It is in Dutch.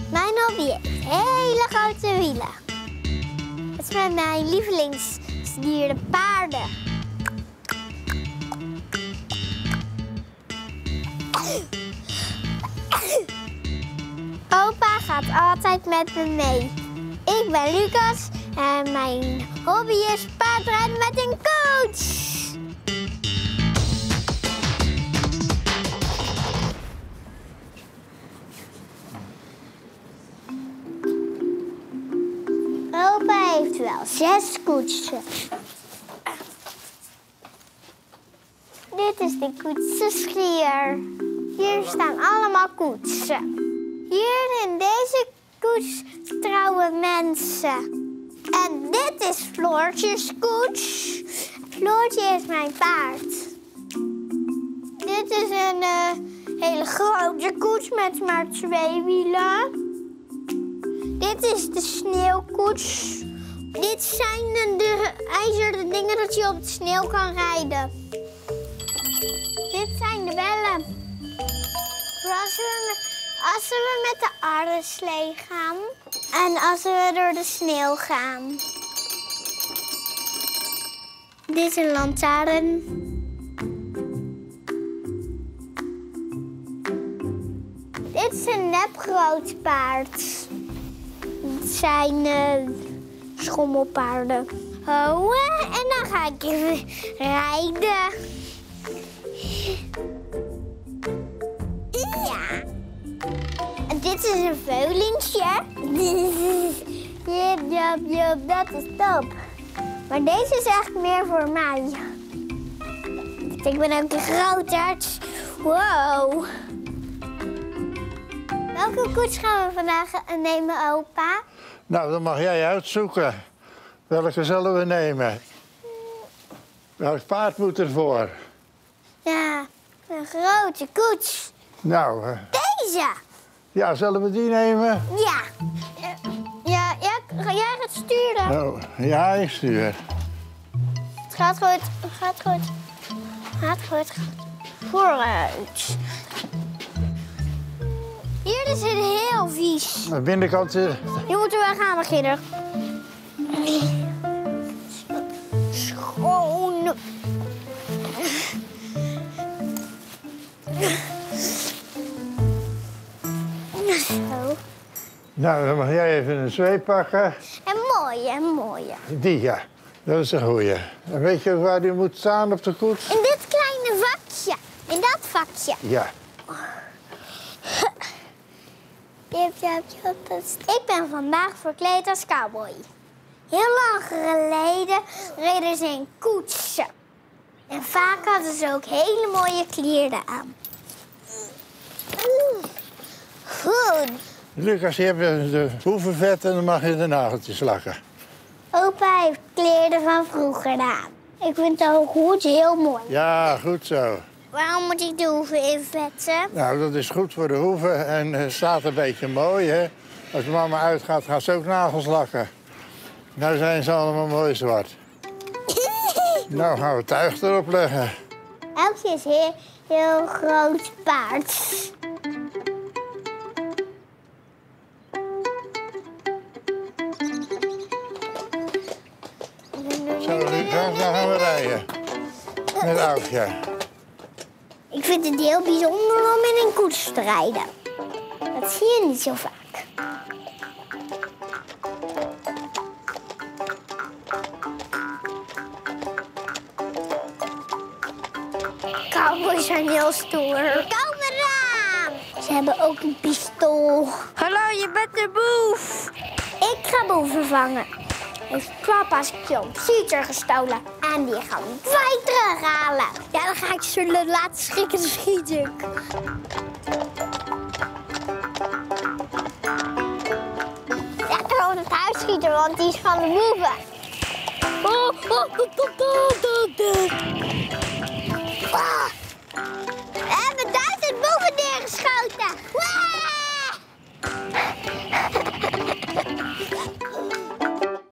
Mijn hobby is hele grote wielen. Het is mijn lievelingsdier, de paarden. Opa gaat altijd met me mee. Ik ben Lucas en mijn hobby is paardrijden met een coach. Opa heeft wel 6 koetsen. Dit is de koetsenschier. Hier staan allemaal koetsen. Hier in deze koets trouwen mensen. En dit is Floortjes koets. Floortje is mijn paard. Dit is een hele grote koets met maar 2 wielen. Dit is de sneeuwkoets. Dit zijn de ijzeren dingen dat je op de sneeuw kan rijden. Dit zijn de bellen. Als we met de aardeslee gaan en als we door de sneeuw gaan. Dit is een lantaarn. Dit is een nepgroot paard. Dit zijn schommelpaarden. Oh, en dan ga ik even rijden. Ja. En dit is een veulingsje. Jip, dat is top. Maar deze is echt meer voor mij. Ik ben ook een grootert. Wow. Welke koets gaan we vandaag nemen, opa? Nou, dan mag jij uitzoeken. Welke zullen we nemen? Welk paard moet ervoor? Ja, een grote koets. Nou... Deze! Ja, zullen we die nemen? Ja. Jij gaat sturen. Oh, ja, ik stuur. Het gaat goed. Gaat goed. Vooruit. Hier is het heel vies. De binnenkant... Hier moeten we gaan beginnen. Schoon. Zo. Nou, dan mag jij even een zweep pakken. En mooie. Die, ja. Dat is een goeie. En weet je waar die moet staan op de koets? In dit kleine vakje. In dat vakje. Ja. Ik ben vandaag verkleed als cowboy. Heel lang geleden reden ze in koetsen. En vaak hadden ze ook hele mooie kleren aan. Goed. Lucas, je hebt de hoevenvet en dan mag je de nageltjes lakken. Opa heeft kleren van vroeger aan. Ik vind het ook goed, heel mooi. Ja, goed zo. Waarom moet ik de hoeven invetten? Nou, dat is goed voor de hoeven en het staat een beetje mooi, hè. Als mama uitgaat, gaat ze ook nagels lakken. Nou zijn ze allemaal mooi zwart. Nou gaan we tuig erop leggen. Elkje is een heel groot paard. Zo, Lucas, dan gaan we rijden. Met Aukje. Ik vind het heel bijzonder om in een koets te rijden. Dat zie je niet zo vaak. Cowboys zijn heel stoer. Kom eraan! Ze hebben ook een pistool. Hallo, je bent de boef. Ik ga boef vervangen. Heeft papa's computer gestolen en die gaan wij terughalen. Ja, dan ga ik ze laten schrikken, dan schiet ik. Ja, ik wil het huis schieten, want die is van de boeven.